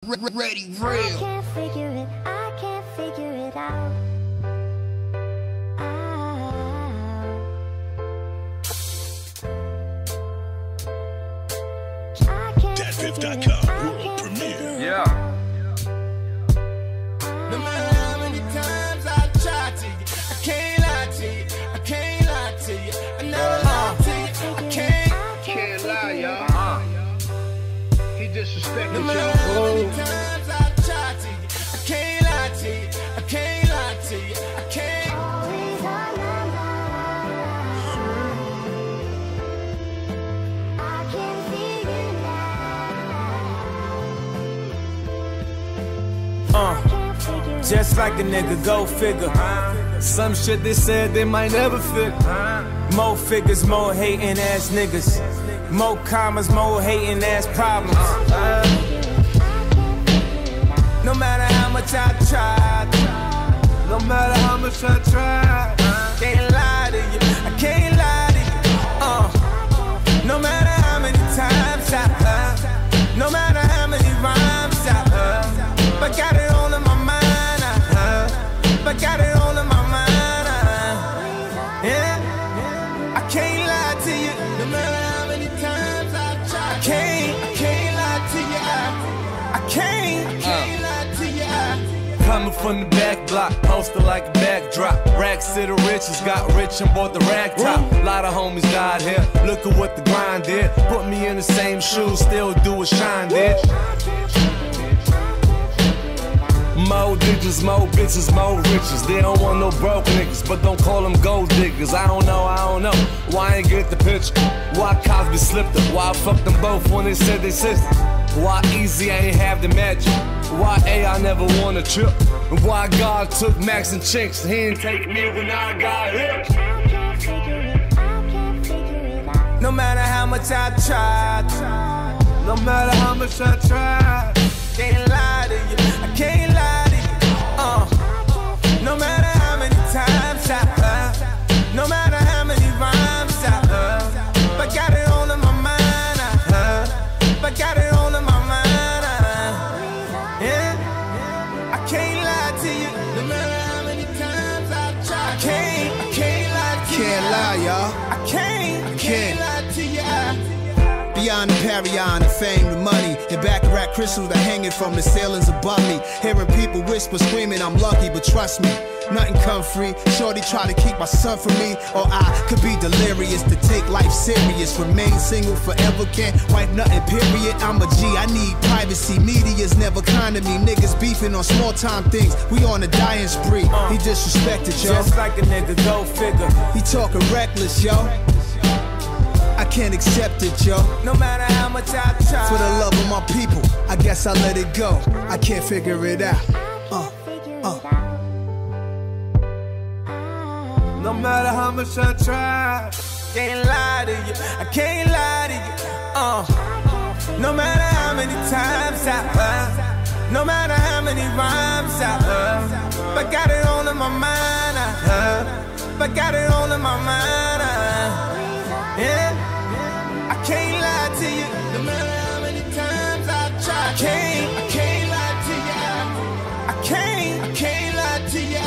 Ready, real. I can't figure it out. DatPiff.com world premiere. Yeah. No matter how many times I try to you, I can't lie to you. I can't lie to you. I never lie to you. I Can't lie, y'all. He disrespected no matter how many times I try to you, I can't lie to you. I can't lie to you. I can't. Just like a nigga, go figure. Some shit they said they might never fit. More figures, more hating ass niggas. More commas, more hating ass problems. No matter how much I tried, no matter how much I tried, can't lie to you, I can't lie to you. No matter how many times I no matter how many rhymes I but got it all in my mind, but got it all in my mind, yeah. I can't lie to you, no matter how many times I try. I can't lie to you, I can't lie to you. Coming from the back block, posted like a backdrop. Racks to the riches, got rich and bought the rag top. Lot of homies died here, look at what the grind did. Put me in the same shoes, still do what Shine did. More digits, more bitches, more riches. They don't want no broke niggas, but don't call them gold diggers. I don't know why I ain't get the picture. Why Cosby slipped up, why I fucked them both when they said they sisters. Why Easy I ain't have the magic. Why I never won a trip. And why God took Max and Chinks, he didn't take me when I got hit. No matter how much I tried, no matter how much I tried, can't lie to you, I can't lie to you. No matter how many times I no matter how many rhymes I but got it all in my mind, but got it all in my mind, yeah. I can't lie to you, no matter how many times I try. I can't lie to you. Can't lie, y'all. I can't lie to you. Beyond the Parion, the fame, the money, and Baccarat crystals that hanging from the ceilings above me. Hearing people whisper, screaming, I'm lucky, but trust me, nothing come free. Shorty try to keep my son from me, or I could be delirious to take life serious. Remain single forever, can't wipe nothing, period. I'm a G, I need privacy. Media's never kind to me. Niggas beefing on small time things. We on a dying spree. He disrespected, yo. Just like a nigga, go figure. He talking reckless, yo. I can't accept it, yo. No matter how much I try. For the love of my people, I guess I let it go. I can't figure it out. No matter how much I try, can't lie to you, I can't lie to you. No matter how many times I no matter how many rhymes I but got it all in my mind, but got it all in my mind, yeah. I can't lie to you, no matter how many times I try. I can't lie to you. I can't lie to you.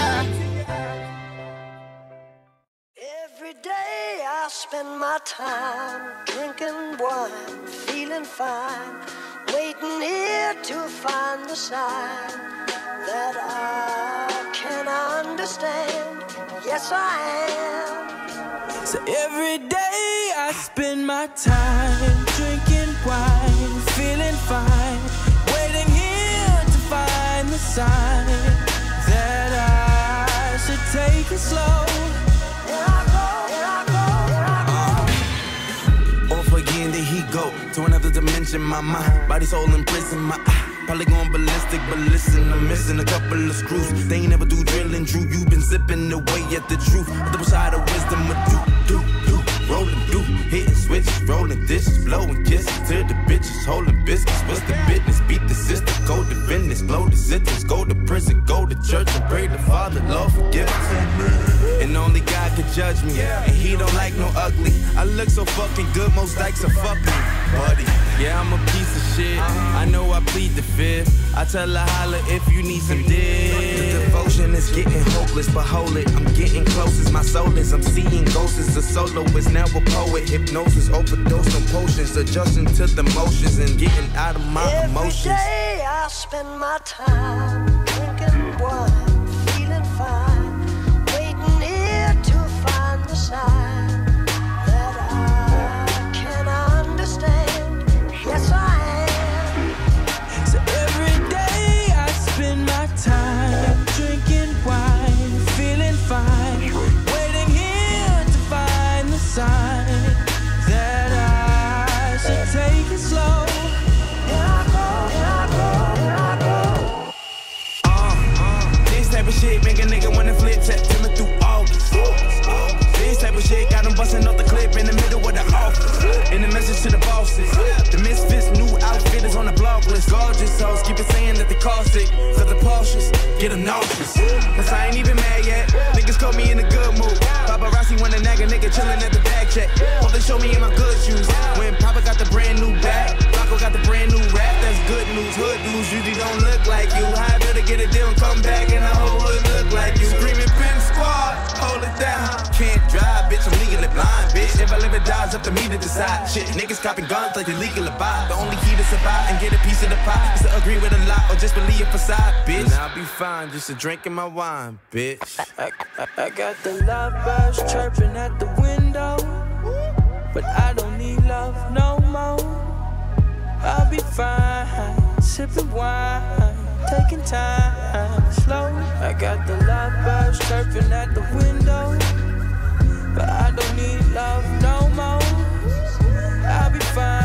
Every day I spend my time drinking wine, feeling fine, waiting here to find the sign that I can understand. Yes, I am. So every day I spend my time drinking wine, feeling fine, waiting here to find the sign that I should take it slow. Off again, there he go to another dimension. My mind, body, soul in prison. My probably going ballistic, but listen, I'm missing a couple of screws. They ain't never do drilling, Drew. You been zipping away at the truth. Double side of wisdom, a do. Rolling through, hitting switches, rolling dishes, blowing kisses to the bitches, holding biscuits. What's the business? Beat the system, go to business, blow the sentence, go to prison, go to church and pray the Father, Lord forgive us. And only God could judge me. And he don't like no ugly. I look so fucking good, most dykes are fuck me, buddy. Yeah, I'm a piece of shit. I know I plead the fifth. I tell her holla if you need some dick. The devotion is getting hopeless, but hold it. I'm getting close as my soul is. I'm seeing ghosts as a soloist, now a poet. Hypnosis, overdose on potions, adjusting to the motions and getting out of my emotions. Every day I spend my time drinking wine, feeling fine, waiting here to find the sign that I can understand. Yes, I am. So every day I spend my time drinking wine, feeling fine, waiting here to find the sign that I should take it slow. This type of shit make a nigga wanna flip September through August. This type of shit got him busting off the clip in the middle of the office. In the message to the bosses, the misfits new outfit is on the block list. Gorgeous hoes keep it saying that they caustic, cause the Porsches get them nauseous. Cause I ain't even mad yet, niggas caught me in a good mood. Paparazzi wanna nag a nigga chillin' at the bag check. Hope they show me in my good shoes. When Papa got the brand new bag, Rocco got the brand new rap, that's good news. Hood dudes usually don't look like you. How I better get a deal and come back and the whole hood look like you. Screaming pin squad, hold it down. Can't drive, bitch, I'm legally blind, bitch. If I live or die, it's up to me to decide. Shit, niggas copping guns like they legal to buy. The only key to survive and get a piece of the pie is to agree with a lot or just believe a facade, bitch. And I'll be fine, just a drinking my wine, bitch. I got the lovebirds chirping at the window, but I don't need love no more. I'll be fine, sipping wine, taking time slow. I got the lovebirds chirping at the window, but I don't need love no more. I'll be fine.